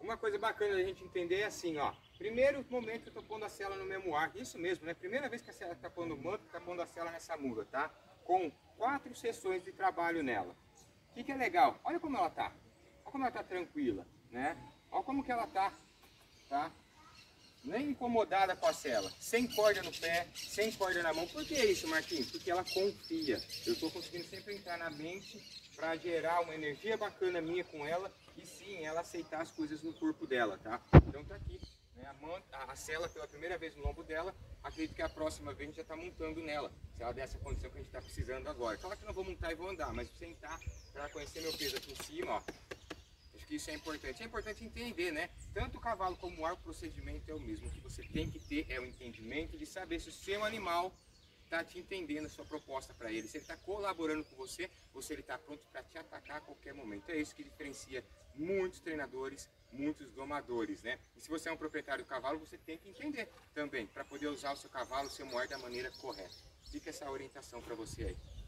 Uma coisa bacana da gente entender é assim, ó. Primeiro momento que eu tô pondo a sela no mesmo ar, isso mesmo, né? Primeira vez que a sela tá pondo o manto, tá pondo a sela nessa muda, tá? Com 4 sessões de trabalho nela. O que é legal? Olha como ela tá. Olha como ela tá tranquila, né? Olha como que ela tá? Nem incomodada com a sela, sem corda no pé, sem corda na mão. Por que isso, Marquinhos? Porque ela confia. Eu estou conseguindo sempre entrar na mente para gerar uma energia bacana minha com ela e sim, ela aceitar as coisas no corpo dela, tá? Então tá aqui, né? A sela pela primeira vez no lombo dela, acredito que a próxima vez a gente já está montando nela, se ela der essa condição que a gente está precisando agora. Claro que eu não vou montar e vou andar, mas sentar para conhecer meu peso aqui em cima, ó. Acho que isso é importante. É importante entender, né? Tanto o cavalo como o ar, o procedimento é o mesmo. O que você tem que ter é o entendimento de saber se o seu animal está te entendendo a sua proposta para ele, se ele está colaborando com você ou se ele está pronto para te atacar a qualquer momento. É isso que diferencia muitos treinadores, muitos domadores, né? E se você é um proprietário do cavalo, você tem que entender também, para poder usar o seu cavalo, o seu moar da maneira correta. Fica essa orientação para você aí.